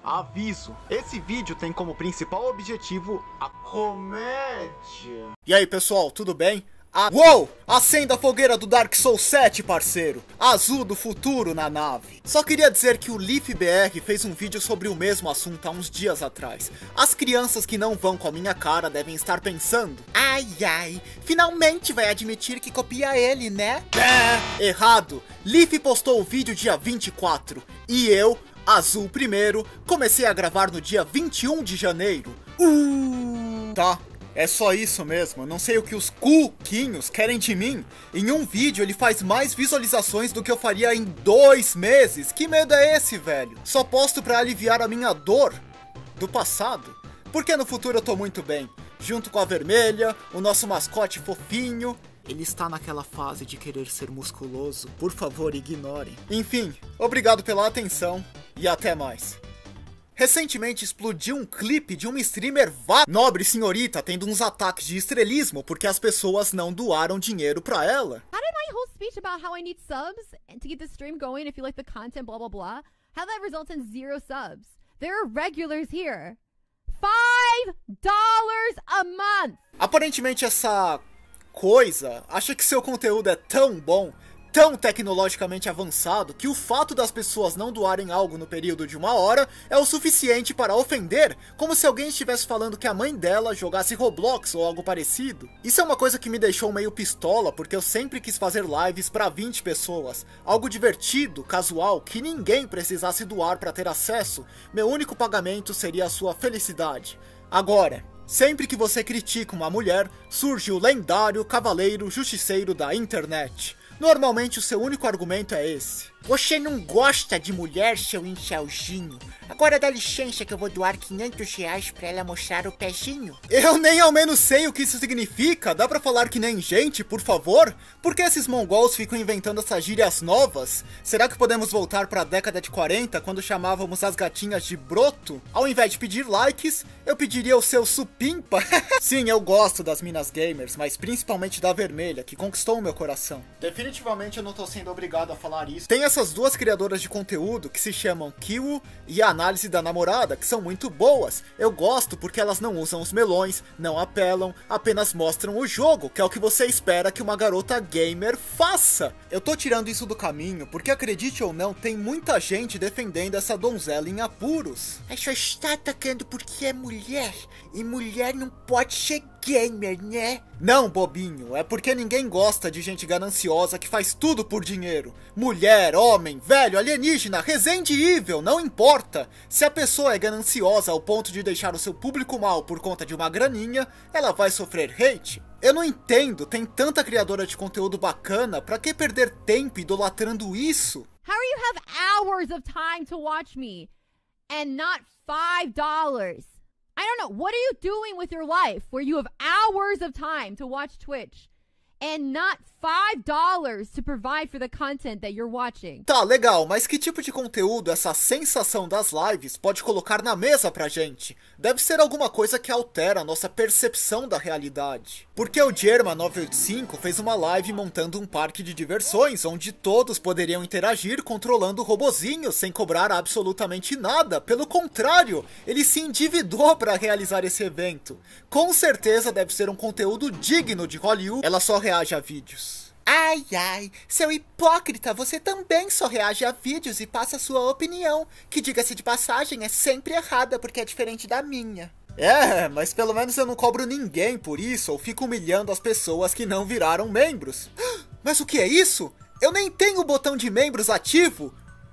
Aviso, esse vídeo tem como principal objetivo a comédia. E aí pessoal, tudo bem? Uou! Acenda a fogueira do Dark Souls 7, parceiro! Azul do futuro na nave. Só queria dizer que o LeafBR fez um vídeo sobre o mesmo assunto há uns dias atrás. As crianças que não vão com a minha cara devem estar pensando: ai ai, finalmente vai admitir que copia ele, né? Errado! Leaf postou o vídeo dia 24 e eu, Azul primeiro, comecei a gravar no dia 21 de janeiro. Tá. É só isso mesmo, eu não sei o que os cuquinhos querem de mim. Em um vídeo ele faz mais visualizações do que eu faria em 2 meses. Que medo é esse, velho? Só posto pra aliviar a minha dor do passado. Porque no futuro eu tô muito bem. Junto com a Vermelha, o nosso mascote fofinho. Ele está naquela fase de querer ser musculoso. Por favor, ignorem. Enfim, obrigado pela atenção e até mais. Recentemente explodiu um clipe de uma streamer nobre senhorita tendo uns ataques de estrelismo porque as pessoas não doaram dinheiro pra ela. How did my whole speech about how I need subs and to get the stream going if you like the content, blah blah blah, how that results in 0 subs? There are regulars here. $5 a month! Aparentemente essa coisa acha que seu conteúdo é tão bom, tão tecnologicamente avançado, que o fato das pessoas não doarem algo no período de 1 hora é o suficiente para ofender, como se alguém estivesse falando que a mãe dela jogasse Roblox ou algo parecido. Isso é uma coisa que me deixou meio pistola, porque eu sempre quis fazer lives para 20 pessoas, algo divertido, casual, que ninguém precisasse doar para ter acesso. Meu único pagamento seria a sua felicidade. Agora, sempre que você critica uma mulher, surge o lendário cavaleiro justiceiro da internet. Normalmente o seu único argumento é esse: você não gosta de mulher, seu inchelzinho? Agora dá licença que eu vou doar R$500 pra ela mostrar o pezinho. Eu nem ao menos sei o que isso significa. Dá pra falar que nem gente, por favor? Por que esses mongols ficam inventando essas gírias novas? Será que podemos voltar pra década de 40, quando chamávamos as gatinhas de broto? Ao invés de pedir likes, eu pediria o seu supimpa. Sim, eu gosto das minas gamers, mas principalmente da Vermelha, que conquistou o meu coração. Definitivamente eu não tô sendo obrigado a falar isso. Tem essas duas criadoras de conteúdo que se chamam Kiwo e a Análise da Namorada, que são muito boas. Eu gosto porque elas não usam os melões, não apelam, apenas mostram o jogo, que é o que você espera que uma garota gamer faça. Eu tô tirando isso do caminho porque, acredite ou não, tem muita gente defendendo essa donzela em apuros. Ela só está atacando porque é mulher, e mulher não pode ser gamer, né? Não, bobinho, é porque ninguém gosta de gente gananciosa que faz tudo por dinheiro. Mulher, homem, velho, alienígena, Resident Evil, não importa. Se a pessoa é gananciosa ao ponto de deixar o seu público mal por conta de uma graninha, ela vai sofrer hate. Eu não entendo, tem tanta criadora de conteúdo bacana, pra que perder tempo idolatrando isso? How are you have hours of time to watch me and not $5? I don't know. What are you doing with your life where you have hours of time to watch Twitch and not $5 to provide for the content that you're watching? Tá, legal, mas que tipo de conteúdo essa sensação das lives pode colocar na mesa pra gente? Deve ser alguma coisa que altera a nossa percepção da realidade. Porque o Germa985 fez uma live montando um parque de diversões, onde todos poderiam interagir controlando robozinhos sem cobrar absolutamente nada. Pelo contrário, ele se endividou para realizar esse evento. Com certeza deve ser um conteúdo digno de Hollywood. Ela só reage a vídeos. Ai, ai, seu hipócrita, você também só reage a vídeos e passa sua opinião, que, diga-se de passagem, é sempre errada porque é diferente da minha. É, mas pelo menos eu não cobro ninguém por isso ou fico humilhando as pessoas que não viraram membros. Mas o que é isso? Eu nem tenho o botão de membros ativo.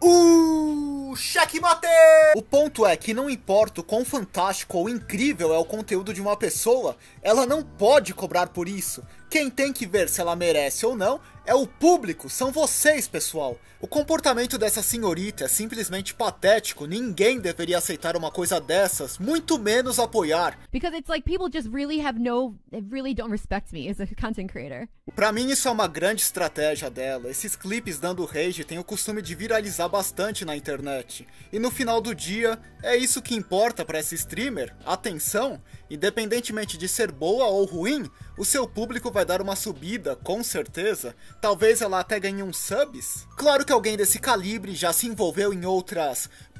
Checkmate! O ponto é que não importa o quão fantástico ou incrível é o conteúdo de uma pessoa, ela não pode cobrar por isso. Quem tem que ver se ela merece ou não é o público, são vocês, pessoal. O comportamento dessa senhorita é simplesmente patético. Ninguém deveria aceitar uma coisa dessas, muito menos apoiar. Because it's like people just really don't respect me as a content creator. Pra mim isso é uma grande estratégia dela. Esses clipes dando rage têm o costume de viralizar bastante na internet. E no final do dia, é isso que importa pra essa streamer. Atenção, independentemente de ser boa ou ruim, o seu público vai dar uma subida, com certeza. Talvez ela até ganhe uns subs. Claro que alguém desse calibre já se envolveu em outras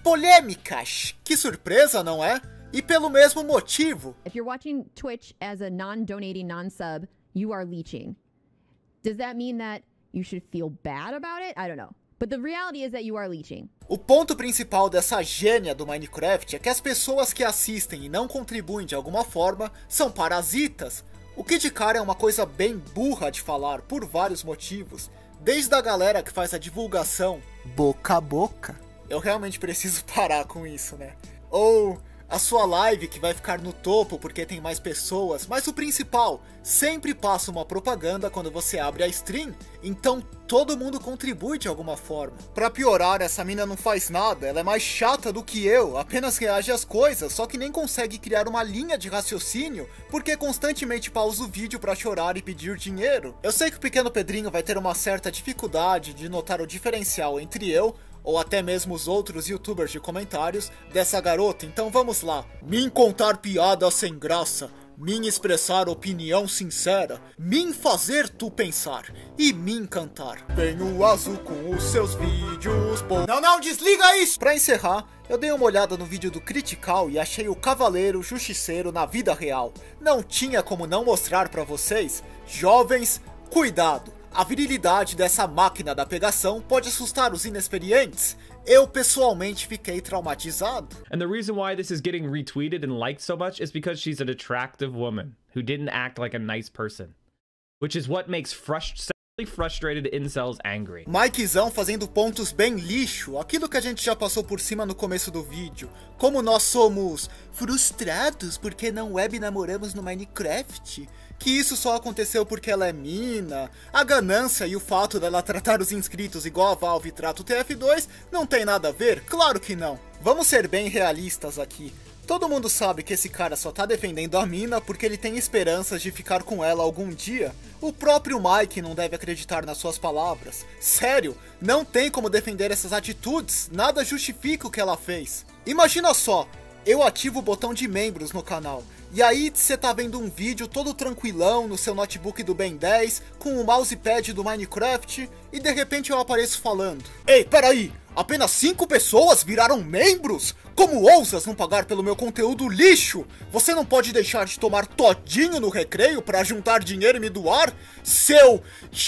polêmicas. Que surpresa, não é? E pelo mesmo motivo. If you're watching Twitch as a non-donating, non-sub, you are leeching. Does that mean that you should feel bad about it? I don't know. But the reality is that you are leeching. O ponto principal dessa gênia do Minecraft é que as pessoas que assistem e não contribuem de alguma forma são parasitas. O que de cara é uma coisa bem burra de falar por vários motivos. Desde a galera que faz a divulgação boca a boca. Eu realmente preciso parar com isso, né? Ou a sua live que vai ficar no topo porque tem mais pessoas, mas o principal, sempre passa uma propaganda quando você abre a stream, então todo mundo contribui de alguma forma. Pra piorar, essa mina não faz nada, ela é mais chata do que eu, apenas reage às coisas, só que nem consegue criar uma linha de raciocínio, porque constantemente pausa o vídeo pra chorar e pedir dinheiro. Eu sei que o pequeno Pedrinho vai ter uma certa dificuldade de notar o diferencial entre eu, ou até mesmo os outros youtubers de comentários, dessa garota, então vamos lá. Mim contar piada sem graça, mim expressar opinião sincera, mim fazer tu pensar, e mim cantar. Vem o Azul com os seus vídeos, pô. Não, desliga isso! Pra encerrar, eu dei uma olhada no vídeo do Critical e achei o Cavaleiro Justiceiro na vida real. Não tinha como não mostrar pra vocês. Jovens, cuidado! A virilidade dessa máquina da pegação pode assustar os inexperientes. Eu pessoalmente fiquei traumatizado. And the reason why this is getting retweeted and liked so much is because she's an attractive woman who didn't act like a nice person, which is what makes frustrated incels angry. Mikezão fazendo pontos bem lixo, aquilo que a gente já passou por cima no começo do vídeo. Como nós somos frustrados porque não web namoramos no Minecraft. Que isso só aconteceu porque ela é mina, a ganância e o fato dela tratar os inscritos igual a Valve trata o TF2 não tem nada a ver? Claro que não. Vamos ser bem realistas aqui. Todo mundo sabe que esse cara só tá defendendo a mina porque ele tem esperanças de ficar com ela algum dia. O próprio Mike não deve acreditar nas suas palavras. Sério, não tem como defender essas atitudes, nada justifica o que ela fez. Imagina só, eu ativo o botão de membros no canal. E aí você tá vendo um vídeo todo tranquilão no seu notebook do Ben 10, com o mousepad do Minecraft, e de repente eu apareço falando: Ei, peraí, apenas 5 pessoas viraram membros? Como ousas não pagar pelo meu conteúdo lixo? Você não pode deixar de tomar todinho no recreio pra juntar dinheiro e me doar? Seu...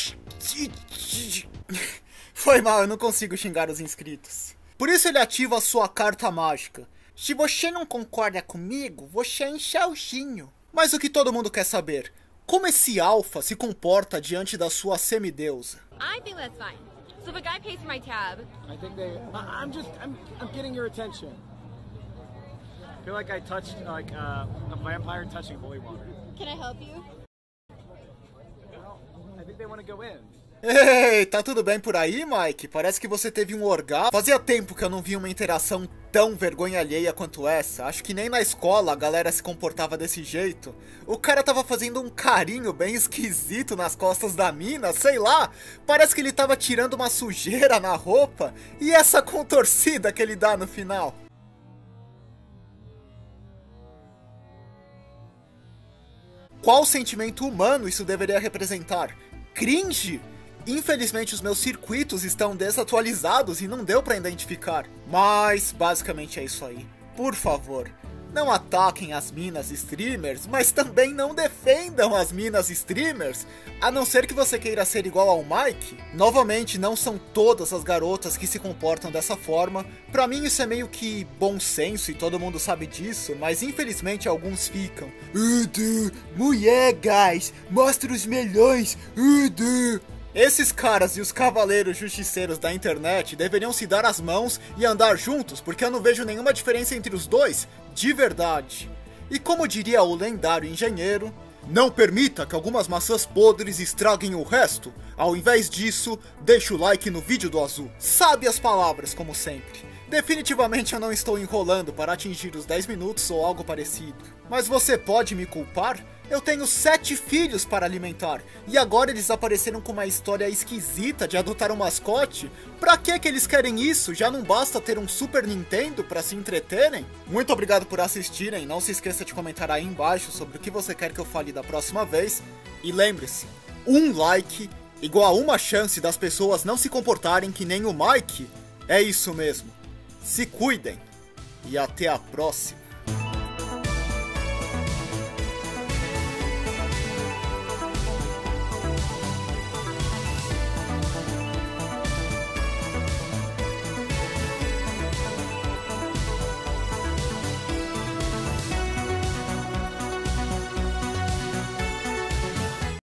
Foi mal, eu não consigo xingar os inscritos. Por isso ele ativa a sua carta mágica. Se você não concorda comigo, você é inchalzinho. Mas o que todo mundo quer saber, como esse alfa se comporta diante da sua semideusa? I think that's fine. So if a guy pays for my tab, I think I'm getting your attention. I feel like I touched like a vampire touching holy water. can I help you? I think they want to go in. Ei, tá tudo bem por aí, Mike? Parece que você teve um orgasmo. Fazia tempo que eu não via uma interação tão vergonha alheia quanto essa. Acho que nem na escola a galera se comportava desse jeito. O cara tava fazendo um carinho bem esquisito nas costas da mina, sei lá. Parece que ele tava tirando uma sujeira na roupa. E essa contorcida que ele dá no final? Qual sentimento humano isso deveria representar? Cringe? Infelizmente os meus circuitos estão desatualizados e não deu pra identificar. Mas basicamente é isso aí. Por favor, não ataquem as minas streamers, mas também não defendam as minas streamers, a não ser que você queira ser igual ao Mike. Novamente, não são todas as garotas que se comportam dessa forma. Pra mim isso é meio que bom senso e todo mundo sabe disso, mas infelizmente alguns ficam: mulher, guys, mostra os melhões, Esses caras e os cavaleiros justiceiros da internet deveriam se dar as mãos e andar juntos, porque eu não vejo nenhuma diferença entre os dois, de verdade. E como diria o lendário engenheiro, não permita que algumas maçãs podres estraguem o resto. Ao invés disso, deixa o like no vídeo do Azul. Sabe as palavras, como sempre. Definitivamente eu não estou enrolando para atingir os 10 minutos ou algo parecido. Mas você pode me culpar? Eu tenho 7 filhos para alimentar, e agora eles apareceram com uma história esquisita de adotar um mascote? Pra que eles querem isso? Já não basta ter um Super Nintendo para se entreterem? Muito obrigado por assistirem, não se esqueça de comentar aí embaixo sobre o que você quer que eu fale da próxima vez. E lembre-se, um like igual a uma chance das pessoas não se comportarem que nem o Mike. É isso mesmo. Se cuidem e até a próxima.